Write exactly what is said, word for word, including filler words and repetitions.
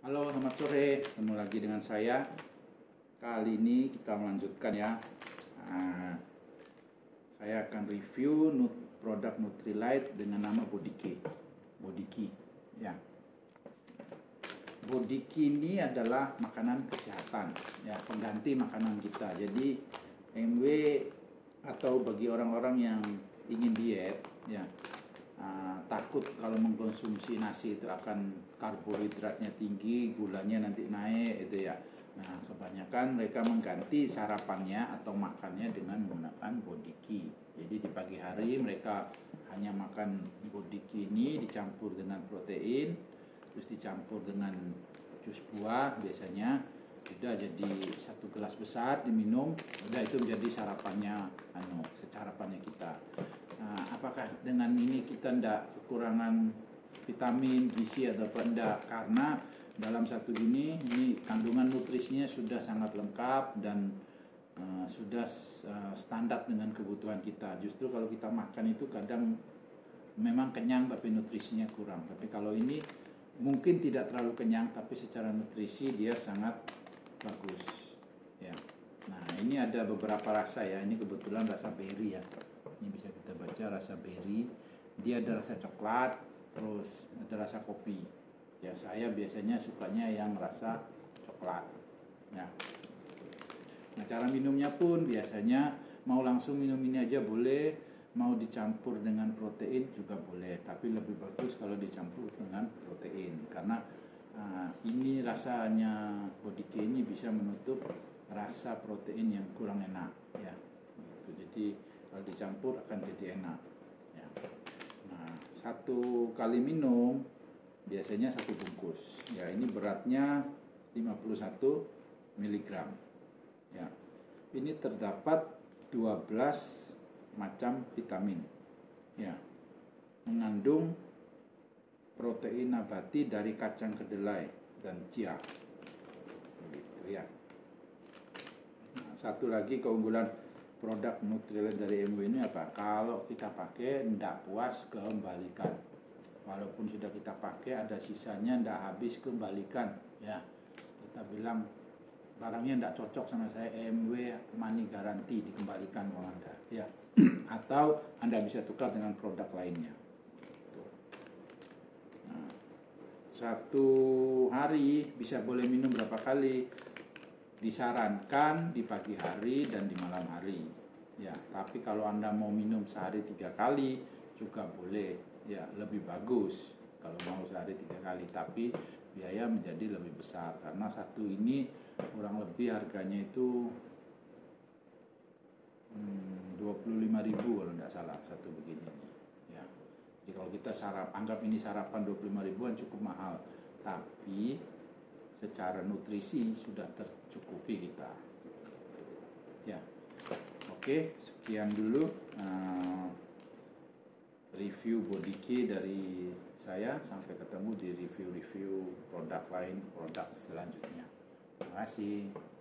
Halo, selamat sore. Ketemu lagi dengan saya. Kali ini kita melanjutkan ya. Nah, saya akan review nut produk Nutrilite dengan nama Bodiki. Bodiki, ya. Bodiki ini adalah makanan kesehatan, ya, pengganti makanan kita. Jadi M W atau bagi orang-orang yang ingin diet, ya. Uh, takut kalau mengkonsumsi nasi itu akan karbohidratnya tinggi, gulanya nanti naik itu ya. Nah, kebanyakan mereka mengganti sarapannya atau makannya dengan menggunakan Bodiki. Jadi di pagi hari mereka hanya makan Bodiki ini dicampur dengan protein, terus dicampur dengan jus buah biasanya, sudah jadi satu gelas besar diminum, udah itu menjadi sarapannya anu, sarapannya kita. Nah, apakah dengan ini kita tidak kekurangan vitamin, gizi atau tidak? Karena dalam satu ini, ini kandungan nutrisinya sudah sangat lengkap dan uh, sudah uh, standar dengan kebutuhan kita. Justru kalau kita makan itu kadang memang kenyang tapi nutrisinya kurang. Tapi kalau ini mungkin tidak terlalu kenyang tapi secara nutrisi dia sangat bagus. Ya. Nah, ini ada beberapa rasa ya. Ini kebetulan rasa berry ya. Ini bisa kita baca rasa berry, dia ada rasa coklat, terus ada rasa kopi. Ya, saya biasanya sukanya yang rasa coklat. Ya. Nah, cara minumnya pun biasanya mau langsung minum ini aja boleh, mau dicampur dengan protein juga boleh. Tapi lebih bagus kalau dicampur dengan protein karena uh, ini rasanya Bodiki ini bisa menutup rasa protein yang kurang enak. Ya, gitu. Jadi kalau dicampur akan jadi enak ya. Nah, satu kali minum biasanya satu bungkus ya. Ini beratnya lima puluh satu miligram ya. Ini terdapat dua belas macam vitamin ya, mengandung protein nabati dari kacang kedelai dan chia gitu ya. Nah, satu lagi keunggulan produk Nutrilite dari M W ini apa? Kalau kita pakai tidak puas, kembalikan. Walaupun sudah kita pakai ada sisanya tidak habis, kembalikan ya. Kita bilang barangnya tidak cocok sama saya, M W money garanti, dikembalikan uang Anda ya. Atau Anda bisa tukar dengan produk lainnya. Nah, satu hari bisa boleh minum berapa kali? Disarankan di pagi hari dan di malam hari ya. Tapi kalau Anda mau minum sehari tiga kali juga boleh ya, lebih bagus kalau mau sehari tiga kali. Tapi biaya menjadi lebih besar karena satu ini kurang lebih harganya itu hmm, dua puluh lima ribu kalau tidak salah satu begini ya. Jadi kalau kita sarap, anggap ini sarapan dua puluh lima ribuan cukup mahal, tapi secara nutrisi sudah tercukupi kita ya. Oke, sekian dulu uh, review Bodiki dari saya. Sampai ketemu di review-review produk lain, produk selanjutnya. Terima kasih.